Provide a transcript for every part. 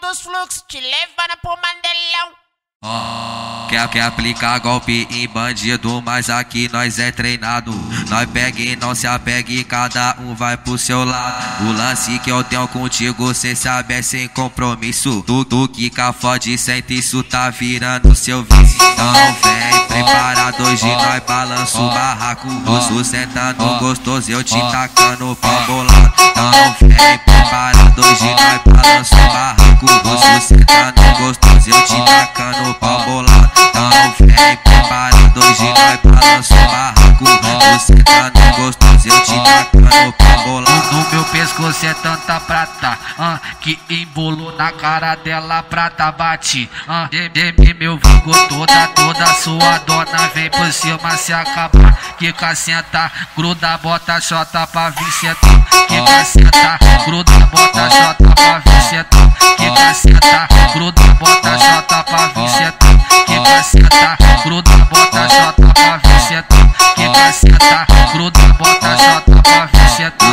dos fluxos, te levando pro Mandelão. Quer aplicar golpe em bandido, mas aqui nós é treinado. Nós pega e não se apega e cada um vai pro seu lado. O lance que eu tenho contigo, cê sabe, é sem compromisso. Tu quica fode, sente isso, tá virando seu vício. Então vem preparado, hoje nós balança o barraco. Você sentando gostoso, eu te tacando pau bolado. Então vem preparado, hoje nós balança o barraco. Você sentando gostoso, eu te tacando pau bolado. Então vem preparado, hoje nós balança o barraco. Você sentando gostoso, eu te tacando pau bolado. No meu pescoço é tanta prata, que embolou na cara dela, prata bate. Meu vulgo toda sua dona vem por cima se acabar. Quica senta, gruda, bota chota pra vir sentar. Quica senta, gruda, bota chota pra vir sentar. Quica senta, gruda, bota chota pra vir sentar. Quica senta, gruda, bota chota pra vir sentar. Quica senta, gruda, bota chota pra vir sentar.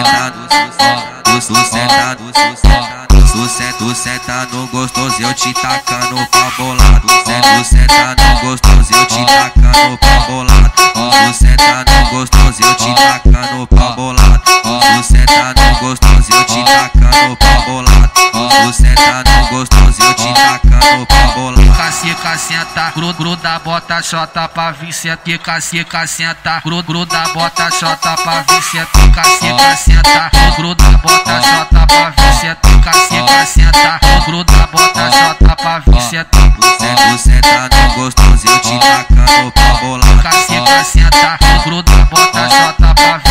Tu senta no gostoso, eu te tacando pau bolado. Tu senta no gostoso, eu te tacando pau bolado. Tu senta no gostoso, eu te tacando pau bolado. Tu senta no gostoso, eu te tacando pau bolado. Tu senta no gostoso, eu te tacando pau bolado. Quica senta, gruda, bota chota pra vir sentar. Quica senta, gruda, bota chota pra vir sentar. Quica senta, gruda, bota chota pra vir sentar. Quica senta, gruda, bota chota pra vir sentar. Tu senta no gostoso, eu te tacando pau bolado. Quica senta, gruda, bota chota pra vir